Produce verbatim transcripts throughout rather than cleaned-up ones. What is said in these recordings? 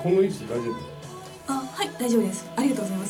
この位置大丈夫？ あ、はい、大丈夫です。ありがとうございます。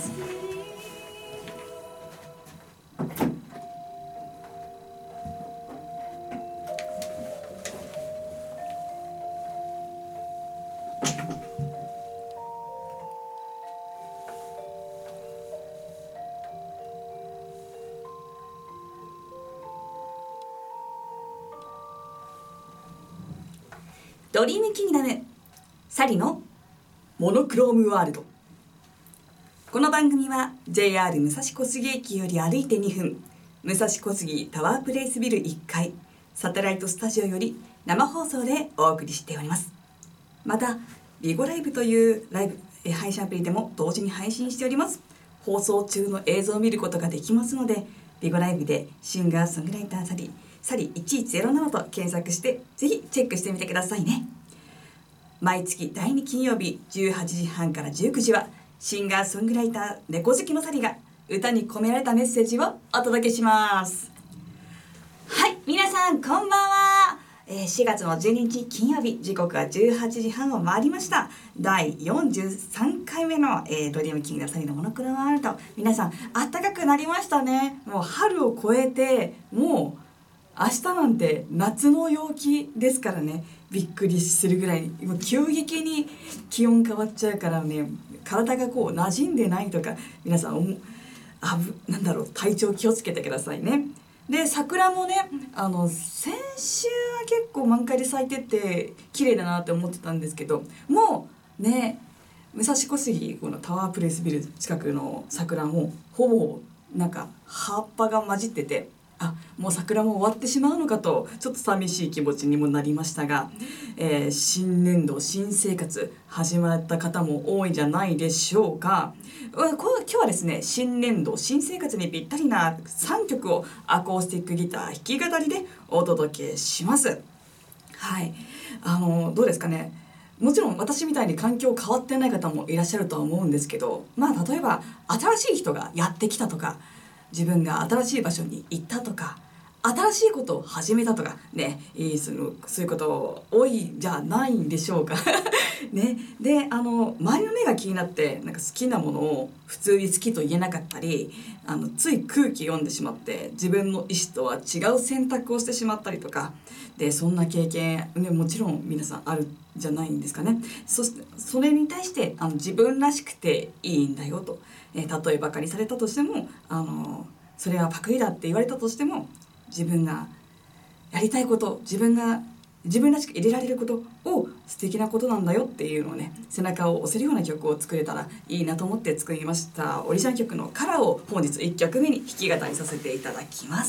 ドリームキングダムサリのモノクロームワールド。この番組は ジェイアール 武蔵小杉駅より歩いてにふん、武蔵小杉タワープレイスビルいっかいサテライトスタジオより生放送でお送りしております。またビゴライブというライブえ配信アプリでも同時に配信しております。放送中の映像を見ることができますので、ビゴライブでシンガーソングライターサリサリいちいちゼロななと検索してぜひチェックしてみてくださいね。毎月だいに金曜日じゅうはちじはんからじゅうくじはシンガーソングライター猫好きのサリが歌に込められたメッセージをお届けします。はい、皆さんこんばんは。えー、しがつのじゅうににち金曜日、時刻はじゅうはちじはんを回りました。だいよんじゅうさんかいめの、えー、ドリームキングダムサリのモノクロワールド。皆さん暖かくなりましたね。もう春を越えてもう明日なんて夏の陽気ですからね、びっくりするぐらいにもう急激に気温変わっちゃうからね、体がこう馴染んでないとか、皆さんあぶなんだろう体調気をつけてくださいね。で桜もね、あの先週は結構満開で咲いてて綺麗だなって思ってたんですけど、もうね武蔵小杉このタワープレイスビル近くの桜もほぼなんか葉っぱが混じってて、あ、もう桜も終わってしまうのかとちょっと寂しい気持ちにもなりましたが、えー、新年度新生活始まった方も多いんじゃないでしょうか。今日はですね、新年度新生活にぴったりなさんきょくをアコースティックギター弾き語りでお届けします。はい、あのどうですかね。もちろん私みたいに環境変わってない方もいらっしゃるとは思うんですけど、まあ例えば新しい人がやってきたとか、自分が新しい場所に行ったとか、新しいことを始めたとかね、そのそういうこと多いんじゃないんでしょうかね。で、あの周りの目が気になってなんか好きなものを普通に好きと言えなかったり、あのつい空気読んでしまって自分の意思とは違う選択をしてしまったりとかで、そんな経験、ね、もちろん皆さんあるんじゃないんですかね。そしてそれに対してあの自分らしくていいんだよと、えー、例えばかりされたとしても、あのそれはパクリだって言われたとしても、自分がやりたいこと、自分が自分らしく入れられることを素敵なことなんだよっていうのをね、背中を押せるような曲を作れたらいいなと思って作りました。オリジナル曲のカラーを本日いっきょくめに弾き語りさせていただきます。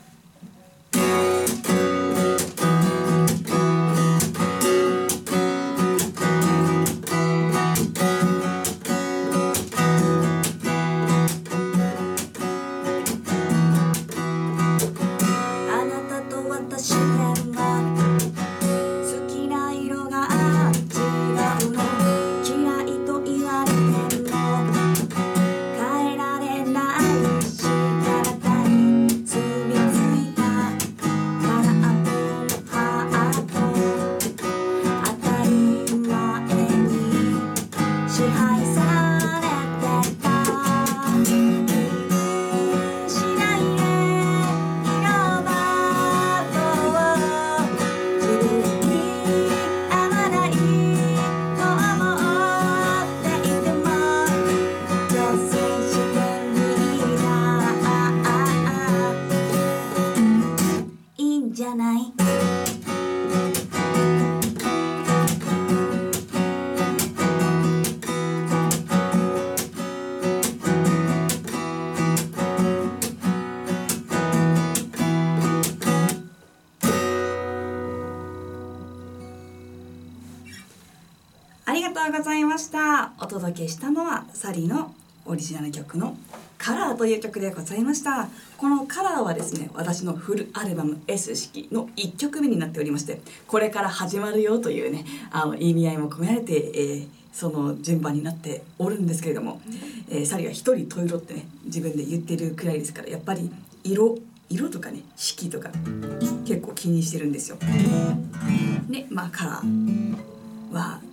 ありがとうございました。お届けしたのはサリのオリジナル曲のカラーという曲でございました。このカラーはですね、私のフルアルバム S 式のいっきょくめになっておりまして、これから始まるよというね、あの意味合いも込められて、えー、その順番になっておるんですけれども、えー、サリは一人十色ってね自分で言ってるくらいですから、やっぱり色色とかね、色とか結構気にしてるんですよ。で、まあカラーは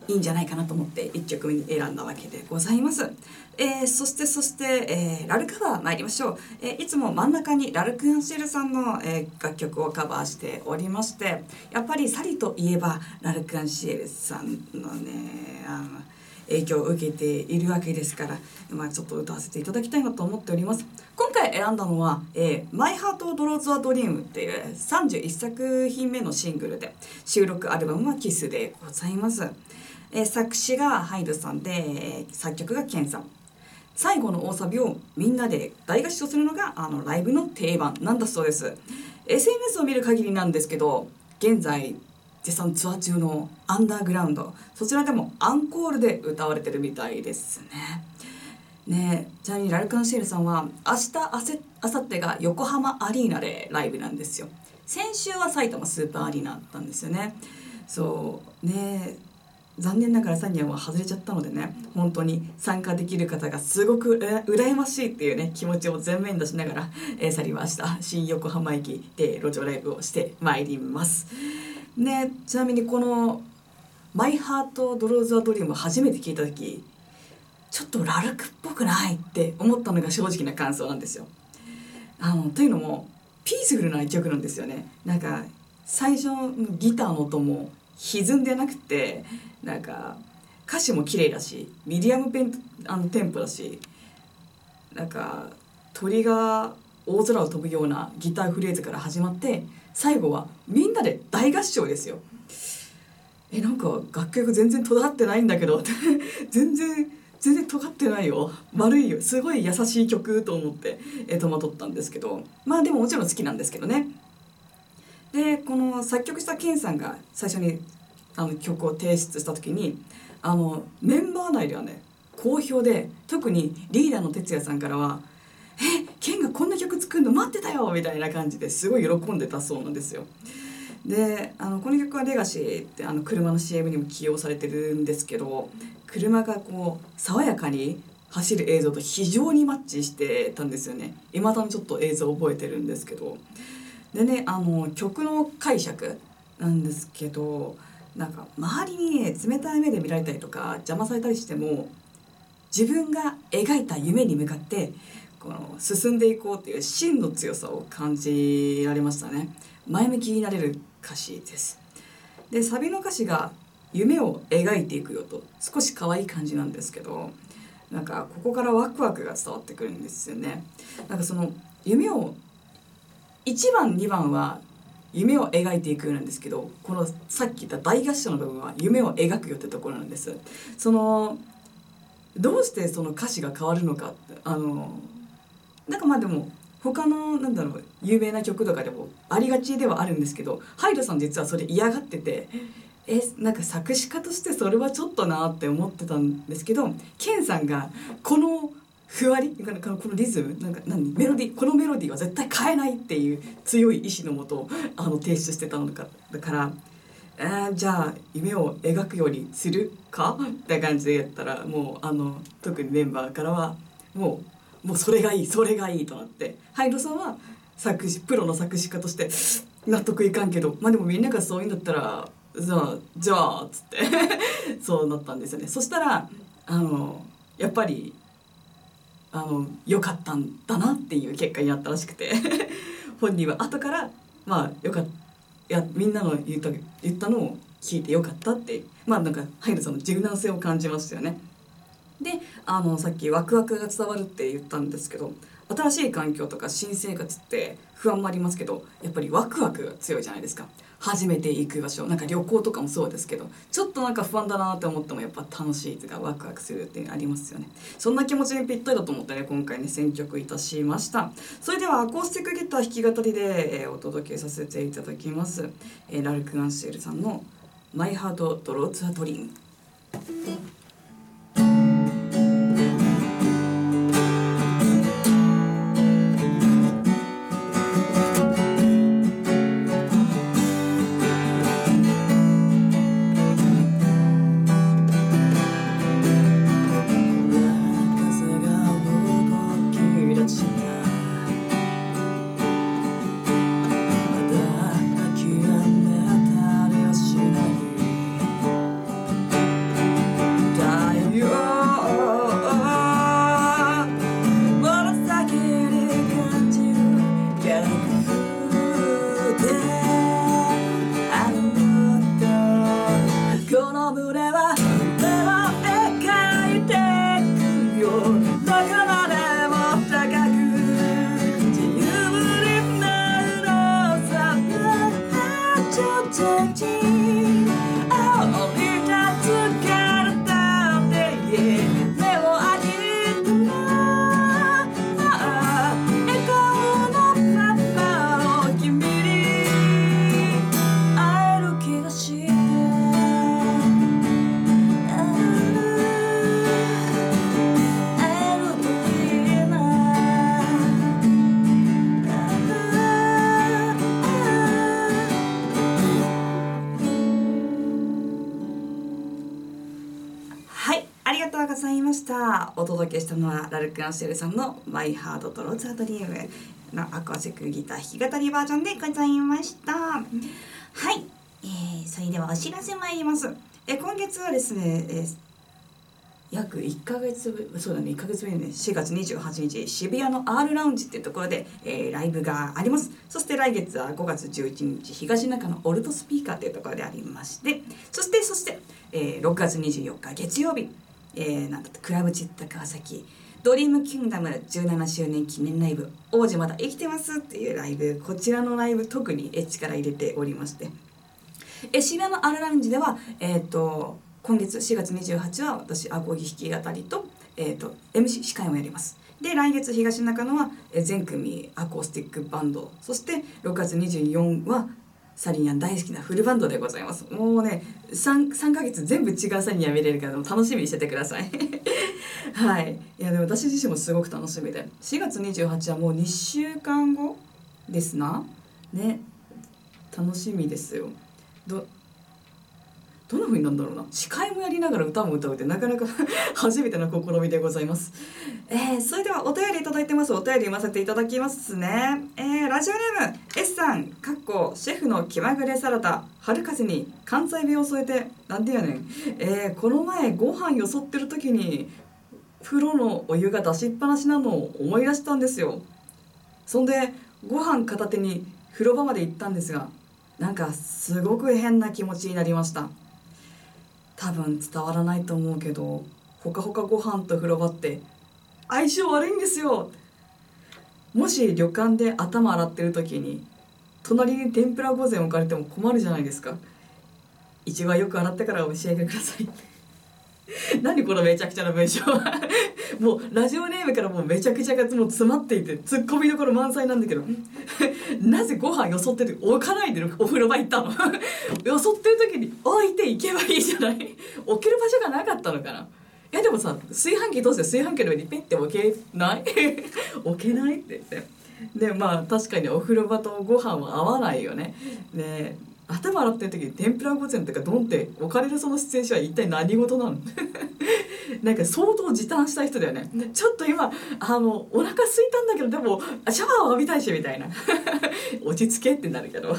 いいんじゃないかなと思っていっきょくめに選んだわけでございます。えー、そしてそして、えー、ラルカバー参りましょう。えー、いつも真ん中にラルク・アンシェルさんの、えー、楽曲をカバーしておりまして、やっぱりサリといえばラルク・アンシェルさんのねあの影響を受けているわけですから、まあ、ちょっと歌わせていただきたいなと思っております。今回選んだのは「えー、マイハートドローズ・ア・ドリーム」っていうさんじゅういっさく品目のシングルで、収録アルバムはキスでございます。えー、作詞がハイルさんで、えー、作曲がケンさん。最後の大サビをみんなで大合唱するのがあのライブの定番なんだそうです。 エスエヌエス を見る限りなんですけど、現在絶賛ツアー中のアンダーグラウンド、そちらでもアンコールで歌われてるみたいですね。ねえ、ちなみにラルク・アンシェルさんは明日あせあさってが横浜アリーナでライブなんですよ。先週は埼玉スーパーアリーナだったんですよね。そうねえ、残念ながらサニアは外れちゃったのでね、本当に参加できる方がすごく羨ましいっていうね気持ちを前面に出しながら、えー、去りました。新横浜駅で路上ライブをしてまいりますね。ちなみにこのマイハートドローズ・ア・ドリームを初めて聞いた時、ちょっとラルクっぽくないって思ったのが正直な感想なんですよ。あのというのもピースフルな一曲なんですよね。なんか最初のギターの音も歪んでなくて、なんか歌詞も綺麗だし、ミディアムペンあのテンポだし、なんか鳥が大空を飛ぶようなギターフレーズから始まって、最後はみんなで大合唱ですよ。えなんか楽曲全然尖ってないんだけど全然全然尖ってないよ、悪いよ、すごい優しい曲と思ってえ戸惑ったんですけど、まあでももちろん好きなんですけどね。でこの作曲したケンさんが最初にあの曲を提出した時に、あのメンバー内ではね好評で、特にリーダーの哲也さんからは「えケンがこんな曲作るの待ってたよ」みたいな感じですごい喜んでたそうなんですよ。であのこの曲は「レガシー」ってあの車の シーエム にも起用されてるんですけど、車がこう爽やかに走る映像と非常にマッチしてたんですよね。今だにちょっと映像覚えてるんですけど、でねあの曲の解釈なんですけど、なんか周りにね冷たい目で見られたりとか邪魔されたりしても、自分が描いた夢に向かってこの進んでいこうっていう芯の強さを感じられましたね。前向きになれる歌詞です。でサビの歌詞が夢を描いていくよと少し可愛い感じなんですけど、なんかここからワクワクが伝わってくるんですよね。なんかその夢をいちばんにばんは夢を描いていくなんですけど、このさっき言った大合唱の部分は夢を描くよってところなんです。そのどうしてその歌詞が変わるのかって、あのなんかまあでも他のなんだろう有名な曲とかでもありがちではあるんですけど、ハイドさん実はそれ嫌がってて、えなんか作詞家としてそれはちょっとなって思ってたんですけど、ケンさんがこのふわりこのリズムなんか何メロディこのメロディーは絶対変えないっていう強い意志のもとあの提出してたのかだから、えー、じゃあ夢を描くようにするかって感じでやったら、もうあの特にメンバーからはもうもうそれがいいそれがいいとなって、ハイドさんは作詞プロの作詞家として納得いかんけど、まあでもみんながそういうんだったらじゃあじゃあっつってそうなったんですよね。そしたらあのやっぱりあの良かったんだなっていう結果になったらしくて本人は後からまあよかったいやみんなの言った言ったのを聞いてよかったって、まあなんかハイルさんの柔軟性を感じましたよね。であのさっきワクワクが伝わるって言ったんですけど、新しい環境とか新生活って不安もありますけど、やっぱりワクワクが強いじゃないですか。初めて行く場所、なんか旅行とかもそうですけど、ちょっとなんか不安だなって思ってもやっぱ楽しいとかワクワクするってありますよね。そんな気持ちにぴったりだと思ってね今回ね選曲いたしました。それではアコースティックギター弾き語りで、えー、お届けさせていただきます、えー、ラルク・アンシェルさんの「マイハート・ドローツ・ア・ドリーム」。 。お届けしたのはラルク・アンシェルさんのマイハートとローズ・アドリームのアコースティックギター弾き語りバージョンでございました。はい、えー、それではお知らせ参ります。え今月はですね、えー約いっかげつぶそうだねいっかげつぶりねしがつにじゅうはちにち渋谷の R ラウンジっていうところで、えー、ライブがあります。そして来月はごがつじゅういちにち東中野オルトスピーカーというところでありまして、そしてそして、えー、ろくがつにじゅうよっか月曜日、えー、なんだってクラブチッタ川崎ドリームキングダムじゅうななしゅうねん記念ライブ王子まだ生きてますっていうライブ、こちらのライブ特に力入れておりまして、え渋谷の R ラウンジではえっ、ー、と今月しがつにじゅうはちにちは私アコギ弾き語りと、えー、と エムシー 司会をやります。で来月東中野は全組アコースティックバンド、そしてろくがつにじゅうよっかはサリニャン大好きなフルバンドでございます。もうね 3, 3ヶ月全部違うサリニャン見れるから楽しみにしててくださいはい、いやでも私自身もすごく楽しみで、しがつにじゅうはちにちはもうにしゅうかんごですなね、楽しみですよ。どどんな風になんだろうな、司会もやりながら歌も歌うってなかなか初めての試みでございます。えー、それではお便りいただいてます。お便り読ませていただきますね。えー、ラジオネーム S さんかっこシェフの気まぐれサラダ春風に関西弁を添えてなんでやねん、えー、この前ご飯よそってる時に風呂のお湯が出しっぱなしなのを思い出したんですよ。そんでご飯片手に風呂場まで行ったんですが、なんかすごく変な気持ちになりました。多分伝わらないと思うけど、ほかほかご飯と風呂場って相性悪いんですよ。もし旅館で頭洗ってる時に隣に天ぷら御膳置かれても困るじゃないですか。いちごはよく洗ってからお召し上がりください何このめちゃくちゃな文章もうラジオネームからもうめちゃくちゃがもう詰まっていてツッコミどころ満載なんだけどなぜご飯よそってて置かないでお風呂場行ったのよそってる時に置いていけばいいじゃない置ける場所がなかったのかな。いやでもさ、炊飯器通して炊飯器の上にペッて置けない置けないって言って、でまあ確かにお風呂場とご飯は合わないよね。で頭洗ってる時に天ぷら御膳とかドンって置かれるそのシチュエーションは一体何事なのなんか相当時短した人だよね。ちょっと今あのお腹空いたんだけどでもシャワーを浴びたいしみたいな落ち着けってなるけど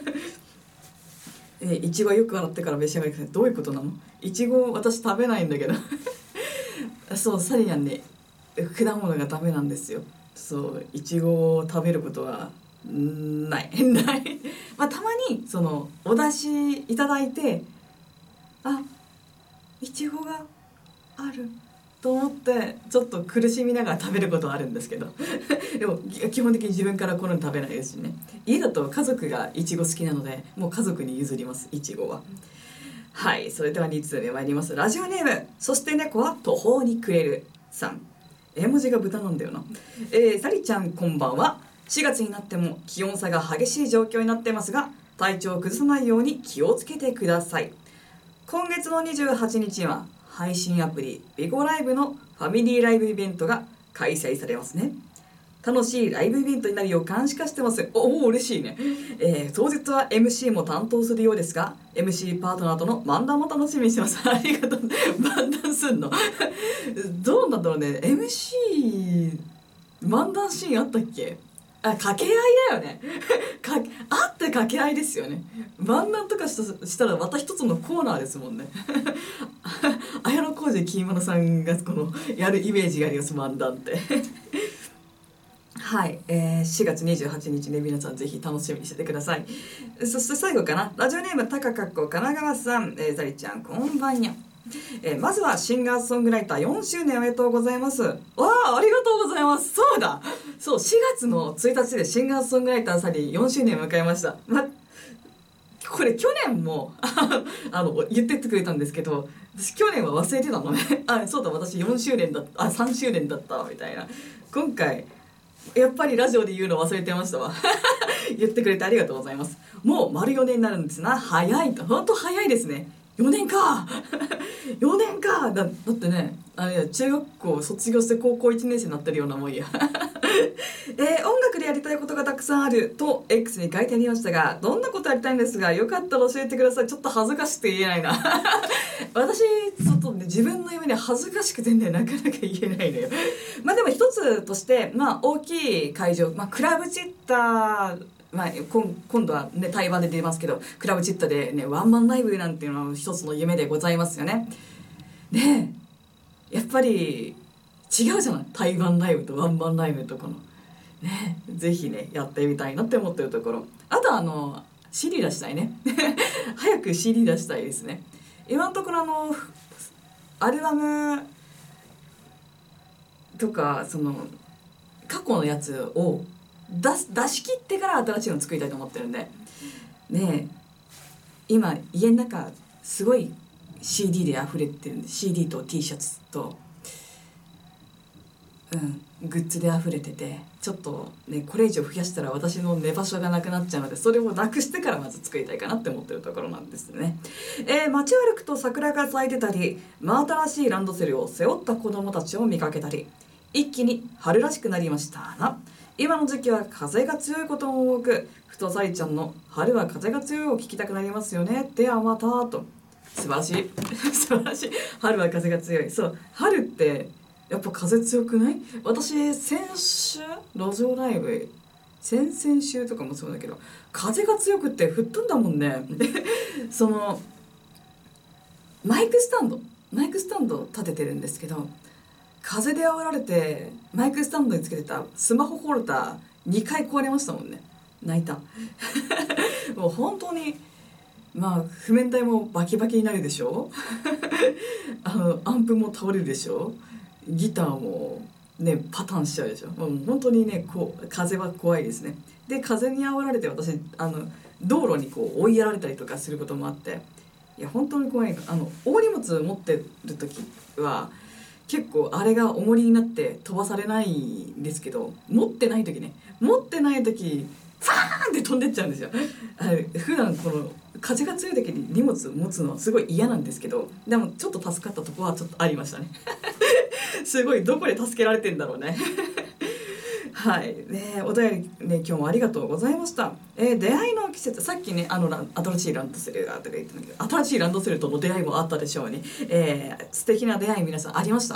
えいちごよく洗ってから召し上がりください。どういうことなの？いちご私食べないんだけどそうサリニャンね果物がダメなんですよ。そういちごを食べることはないないまあたまにそのお出汁いただいてあいちごがあると思ってちょっと苦しみながら食べることはあるんですけどでも基本的に自分から好んで食べないですしね。家だと家族がいちご好きなのでもう家族に譲りますいちごは。はい、それではに通目参ります。ラジオネームそして猫は途方に暮れるさん、絵文字が豚なんだよな。えー、サリちゃんこんばんは。しがつになっても気温差が激しい状況になってますが体調を崩さないように気をつけてください。今月のにじゅうはちにちは配信アプリビゴライブのファミリーライブイベントが開催されますね。楽しいライブイベントになるよう監視化してます。おお嬉しいね、えー、当日は エムシー も担当するようですが エムシー パートナーとの漫談も楽しみにしてますありがとう漫談すんのどうなんだろうね。 エムシー 漫談シーンあったっけ。あ、掛け合いだよねかあって掛け合いですよね。漫談とかしたしたらまた一つのコーナーですもんね綾小路きいまのさんがこのやるイメージがあります漫談ってはい、えー、しがつにじゅうはちにちね皆さんぜひ楽しみにしててください。そして最後かな、ラジオネームたかかっこ神奈川さん、えー、ザリちゃんこんばんにゃ。えー、まずはシンガーソングライターよんしゅうねんおめでとうございます。わあ、ありがとうございます。そうだ、そうしがつのついたちでシンガーソングライターサリーよんしゅうねんを迎えました。ま、これ去年もあの言ってってくれたんですけど私去年は忘れてたのねあ、そうだ私よんしゅうねんだったあさんしゅうねんだったみたいな。今回やっぱりラジオで言うの忘れてましたわ言ってくれてありがとうございます。もう丸よねんになるんですな。早いと、ほんと早いですね。よねんかよねんか だ, だってねあれ中学校卒業して高校いちねん生になってるようなもんやえー、音楽でやりたいことがたくさんあると X に書いてありましたが、どんなことやりたいんですが、よかったら教えてください。ちょっと恥ずかしくて言えないな私ちょっとね、自分の夢に恥ずかしくてね、なかなか言えないのよまあでも一つとして、まあ大きい会場、まあクラブチッター、まあ、今度はね対バンで出ますけど、クラブチッタでねワンマンライブなんていうのは一つの夢でございますよね。でやっぱり違うじゃない、対バンライブとワンマンライブとかのね、ぜひねやってみたいなって思ってるところ。あとはあの シーディー 出したいね早く シーディー 出したいですね。今のところあのアルバムとかその過去のやつを出す出し切ってから新しいの作りたいと思ってるんでね。今家の中すごい シーディー で溢れてるんで、 シーディー と T シャツとうんグッズで溢れてて、ちょっとねこれ以上増やしたら私の寝場所がなくなっちゃうので、それをなくしてからまず作りたいかなって思ってるところなんですね。えー、街を歩くと桜が咲いてたり、真新しいランドセルを背負った子どもたちを見かけたり、一気に春らしくなりましたな。今の時期は風が強いことも多く、ふとさりちゃんの春は風が強いを聞きたくなりますよね。ではまたと。素晴らしい素晴らしい。春は風が強い。そう、春ってやっぱ風強くない？私先週路上ライブ、先々週とかもそうだけど、風が強くって吹っ飛んだもんねそのマイクスタンドマイクスタンドを立ててるんですけど、風で煽られてマイクスタンドにつけてたスマホホルダーにかい壊れましたもんね。泣いたもう本当に、まあ譜面台もバキバキになるでしょあのアンプも倒れるでしょ、ギターもねパターンしちゃうでしょ。もう本当にねこう風は怖いですね。で風に煽られて私あの道路にこう追いやられたりとかすることもあって、いや本当に怖い。あの大荷物持ってる時は結構あれが重りになって飛ばされないんですけど、持ってない時ね持ってない時ファーンって飛んでっちゃうんですよ。あれ普段この風が強い時に荷物持つのはすごい嫌なんですけど、でもちょっと助かったとこはちょっとありましたねすごいどこで助けられてんだろうねはいね、お便りね今日もありがとうございました。えー、出会いの季節、さっきねあの新しいランドセルがとか言ってたんだけど、新しいランドセルとの出会いもあったでしょうに、えー、素敵な出会い皆さんありました？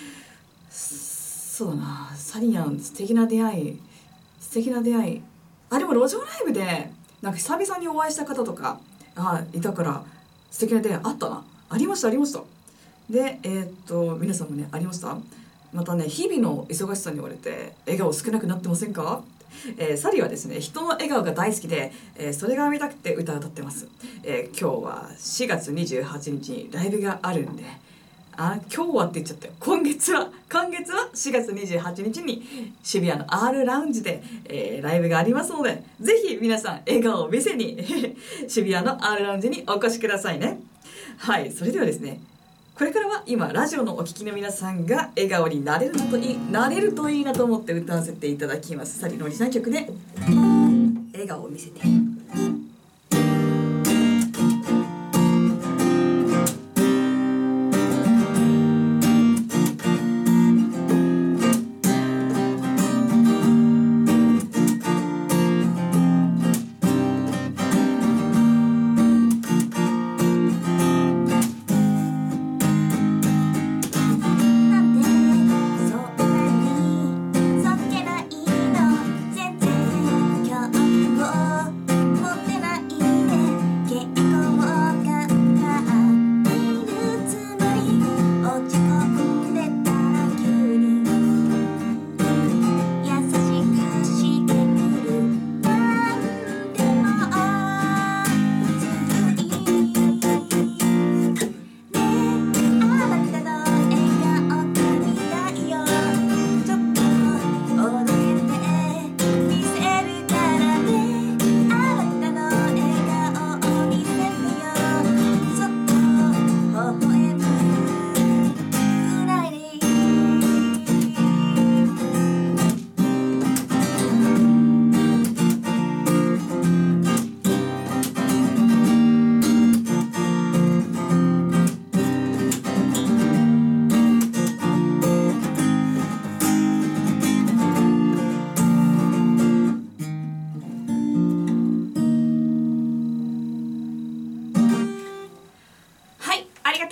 そうだな、サリアン素敵な出会い素敵な出会いあ、でも路上ライブでなんか久々にお会いした方とかあいたから素敵な出会いあったな。ありましたありました。でえー、っと皆さんもねありました？またね日々の忙しさに追われて笑顔少なくなってませんか？えー、サリはですね人の笑顔が大好きで、えー、それが見たくて歌を歌ってます。えー、今日はしがつにじゅうはちにちにライブがあるんで、あ今日はって言っちゃったよ。今月は今月はしがつにじゅうはちにちに渋谷の R ラウンジで、えー、ライブがありますので、ぜひ皆さん笑顔を見せに渋谷の R ラウンジにお越しくださいね。はい、それではですね、これからは今ラジオのお聞きの皆さんが笑顔になれるなといいなれるといいなと思って歌わせていただきます。サリのオリジナル曲で笑顔を見せて。 そっけないの全然今日も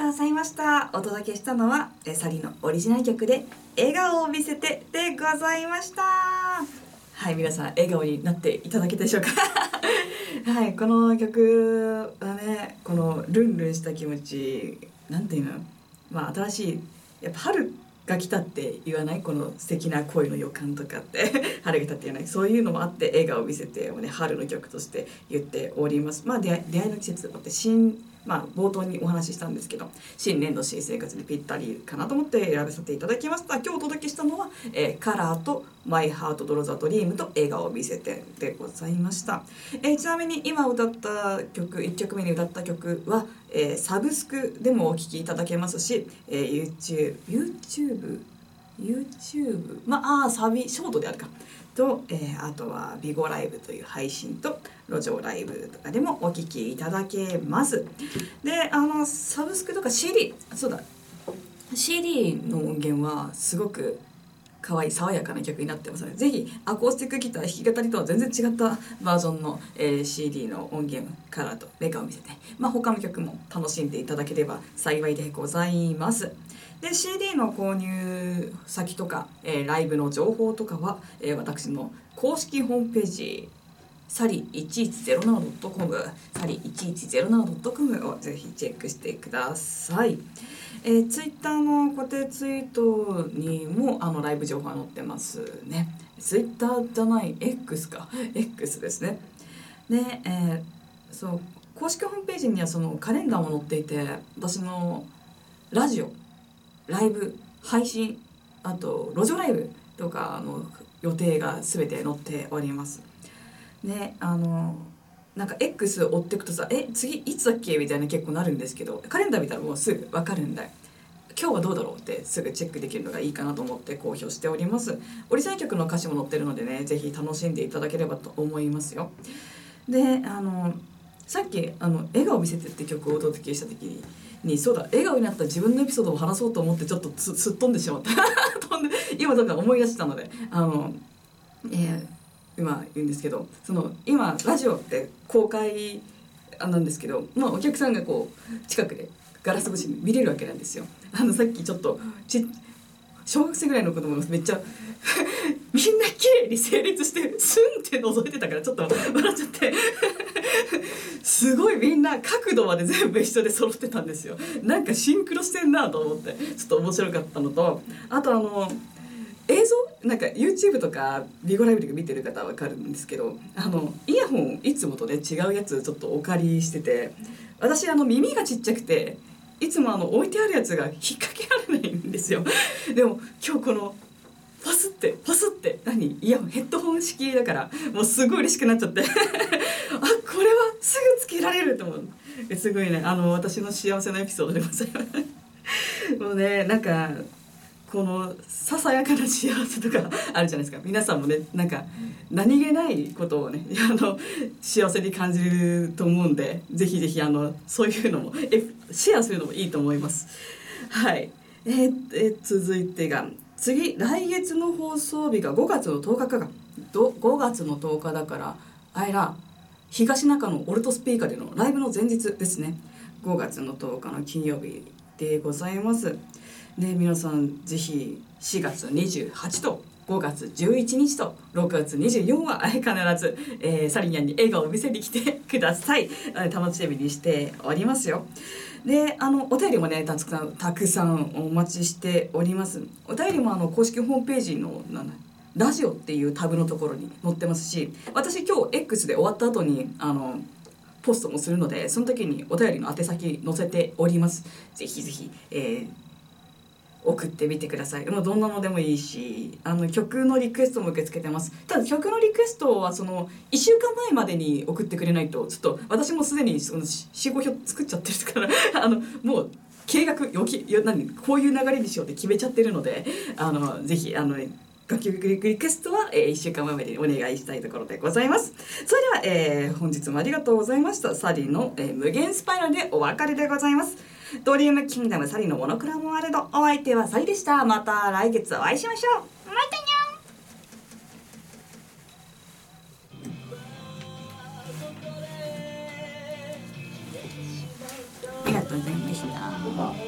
とうございました。お届けしたのはサリのオリジナル曲で笑顔を見せてでございました。はい、皆さん笑顔になっていただけたでしょうかはい、この曲はね、このルンルンした気持ち、なんていうの、まあ新しいやっぱ春が来たって言わない、この素敵な恋の予感とかって春が来たって言わない、そういうのもあって笑顔を見せてをね、春の曲として言っております。まあ出会い、出会いの季節とかって新まあ冒頭にお話ししたんですけど、新年度新生活にぴったりかなと思って選ばせていただきました。今日お届けしたのは、えー、カラーとマイハートドロザドリームと笑顔を見せてでございました。えー、ちなみに今歌った曲、いっきょくめに歌った曲は、えー、サブスクでもお聴きいただけますし、えー、YouTube、YouTube、YouTube、まあ、あサビショートであるかと、えー、あとはビゴライブという配信と路上ライブとかでもお聴きいただけます。で、あのサブスクとか シーディー、そうだ シーディー の音源はすごく可愛い爽やかな曲になってますので、ぜひアコースティックギター弾き語りとは全然違ったバージョンの、えー、シーディー の音源カラーとレカを見せて、まあ、他の曲も楽しんでいただければ幸いでございます。で シーディー の購入先とか、えー、ライブの情報とかは、えー、私の公式ホームページサリいちいちゼロななドットコム サリいちいちゼロななドットコム をぜひチェックしてください。えー、ツイッターの固定ツイートにもあのライブ情報が載ってますね。ツイッターじゃない X か X ですね。で、えー、そう公式ホームページにはそのカレンダーも載っていて、私のラジオ、ライブ、配信、あと路上ライブとかの予定が全て載っております。ね、あのなんか X 追ってくとさ、え次いつだっけみたいな結構なるんですけど、カレンダー見たらもうすぐ分かるんで、今日はどうだろうってすぐチェックできるのがいいかなと思って公表しております。オリジナル曲の歌詞も載ってるのでね、ぜひ楽しんでいただければと思いますよ。で、あのさっきあの笑顔見せてって曲をお届けした時ににそうだ、笑顔になった自分のエピソードを話そうと思ってちょっとすすっ飛んでしまった飛んで今とか思い出したので、あの、えー、今言うんですけど、その今ラジオって公開なんですけど、まあ、お客さんがこう近くでガラス越しに見れるわけなんですよ。あのさっきちょっとち小学生ぐらいの子供がめっちゃみんな綺麗に整列してスンって覗いてたからちょっと笑っちゃってすごいみんな角度まで全部一緒で揃ってたんですよ。なんかシンクロしてんなと思ってちょっと面白かったのと、あとあの映像なんか YouTube とかビゴライブとか見てる方は分かるんですけど、あのイヤホンいつもとね違うやつちょっとお借りしてて、私あの耳がちっちゃくていつもあの置いてあるやつが引っ掛けられないんですよ。でも今日このパスってパスって何イヤホンヘッドホン式だからもうすごい嬉しくなっちゃってあこれはすぐつけられると思う。すごいね、あの私の幸せなエピソードでございますもうね、なんかこのささやかな幸せとかあるじゃないですか。皆さんもね、なんか何気ないことをねあの幸せに感じると思うんで、ぜひぜひあのそういうのもえシェアするのもいいと思います。はい、えー、えー、続いてが次来月の放送日がごがつのとおかかがごがつのとおかだから、あれら東中野オルトスピーカーでのライブの前日ですね。ごがつのとおかの金曜日でございます。ね、皆さんぜひしがつにじゅうはちとごがつじゅういちにちとろくがつにじゅうよっかは必ず、えー、サリニャンに笑顔を見せに来てください。楽しみにしておりますよ。で、あのお便りもねたくさんたくさんお待ちしております。お便りもあの公式ホームページのなんだラジオっていうタブのところに載ってますし、私今日 X で終わった後にあのポストもするので、その時にお便りの宛先載せております。ぜひぜひ、えー送ってみてください。もうどんなのでもいいし、あの曲のリクエストも受け付けてます。ただ曲のリクエストはそのいっしゅうかんまえまでに送ってくれないと、ちょっと私もすでにそのよん、ごひょ作っちゃってるからあのもう計画よきよ何こういう流れにしようって決めちゃってるので、あのぜひあの楽曲リクエストは、えー、いっしゅうかんまえまでにお願いしたいところでございます。それでは、えー、本日もありがとうございました。サリーの、えー、無限スパイラルでお別れでございます。ドリームキングダムサリのモノクロームワールド、お相手はサリでした。また来月お会いしましょう。またにゃん。ありがとう。 ございました。